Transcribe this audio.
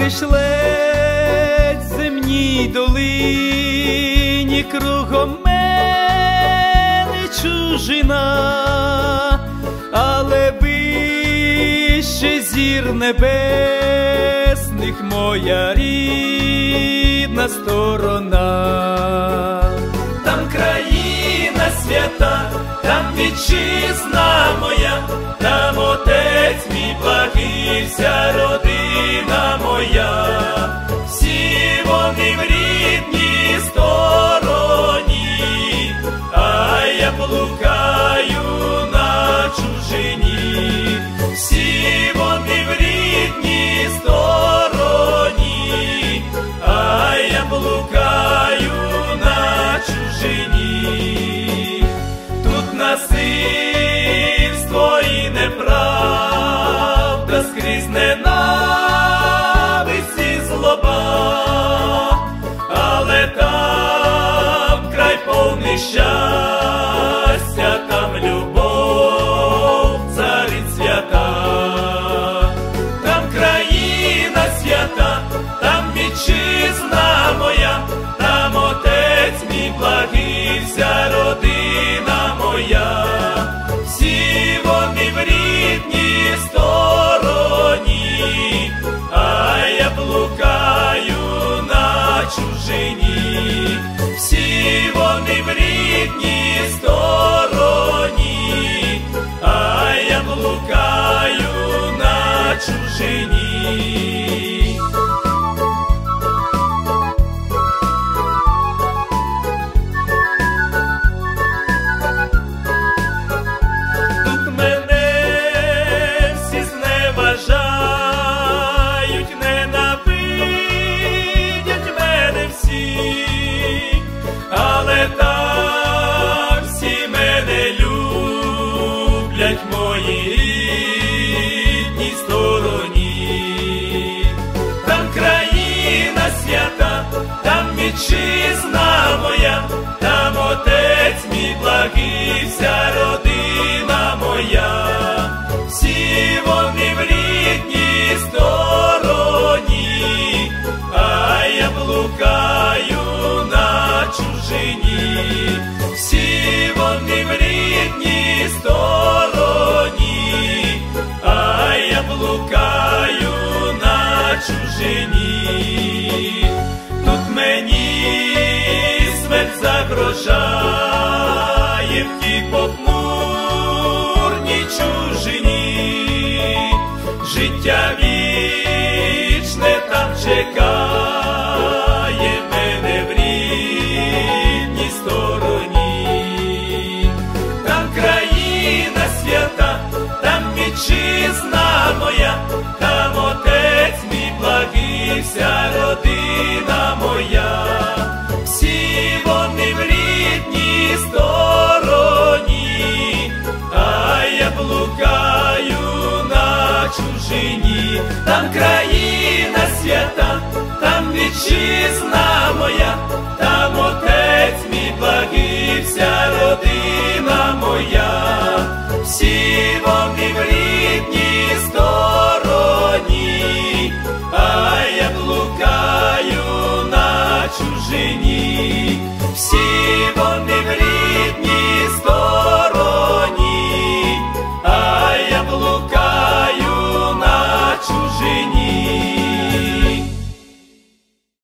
леть земній долині, кругом мене чужина, але вище зір небесних моя рідна сторона. Там країна свята, там вітчизна моя, там отець мій благий, вся родина моя. Всі вони в рідній стороні, а я блукаю на чужині. Всі вони в рідній стороні, а я блукаю на чужині. Тут насильство і неправда, скрізь ненависть і злоба, але там край повний щастя, там любов царить свята. Там країна свята, там вітчизна моя, там отець мій благий, вся родина моя. Всі вони в рідній стороні, а я блукаю на чужині. Всі вони в рідній стороні, а я блукаю на чужині. Але там всі мене люблять в моїй рідній стороні. Там країна свята, там вітчизна моя, там отець мій благий, вся родина моя. Всі вони в рідній стороні, а я блукаю на чужині. Всі вони в рідній стороні, а я блукаю на чужині. Тут мені смерть загрожає в тій похмурній чужині. Життя вічне там чекає мене в рідній стороні. Там країна свята, там вітчизна моя, там отець мій благий, вся родина моя. Всі вони в рідній стороні, а я блукаю на чужині. Там країна свята, там вітчизна моя, там отець мій благий, вся